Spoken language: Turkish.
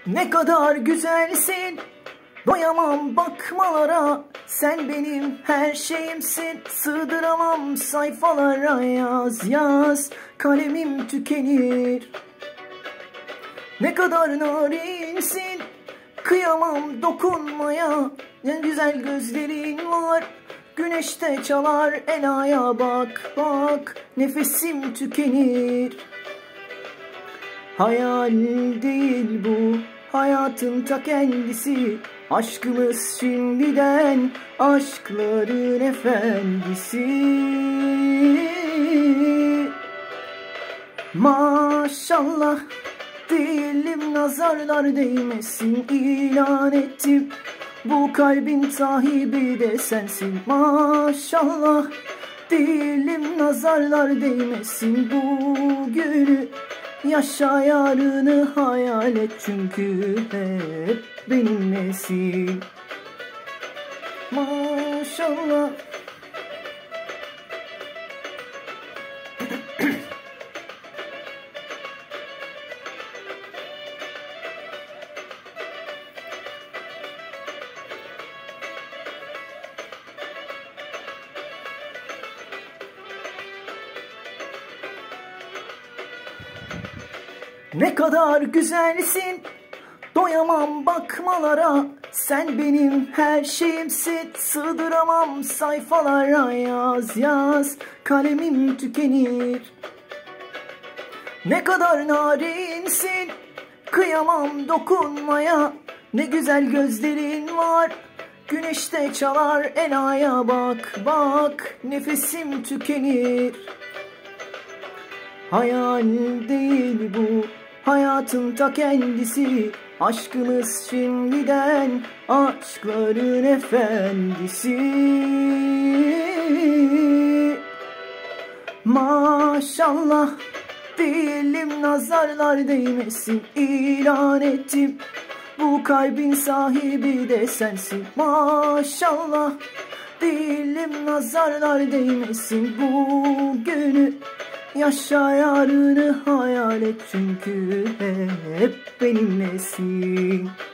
Ne kadar güzelsin, doyamam bakmalara. Sen benim her şeyimsin, sığdıramam sayfalara. Yaz yaz, kalemim tükenir. Ne kadar narinsin, kıyamam dokunmaya. Ne güzel gözlerin var, güneşte çalar el aya. Bak bak, nefesim tükenir. Hayal değil bu, hayatın ta kendisi. Aşkımız şimdiden aşkların efendisi. Maşallah diyelim, nazarlar değmesin, ilan ettim. Bu kalbin sahibi de sensin. Maşallah diyelim, nazarlar değmesin bu günü. Yaşa yarını hayal et, çünkü hep benimlesin. Maşallah. Ne kadar güzelsin, doyamam bakmalara. Sen benim her şeyimsin, sığdıramam sayfalara. Yaz yaz, kalemim tükenir. Ne kadar narinsin, kıyamam dokunmaya. Ne güzel gözlerin var, güneşte çalar el aya. Bak bak, nefesim tükenir. Hayal değil bu, hayatın ta kendisi. Aşkımız şimdiden aşkların efendisi. Maşallah diyelim, nazarlar değmesin, ilan ettim. Bu kalbin sahibi de sensin. Maşallah diyelim, nazarlar değmesin bu günü. Yaşa yarını hayal et, çünkü hep benimlesin.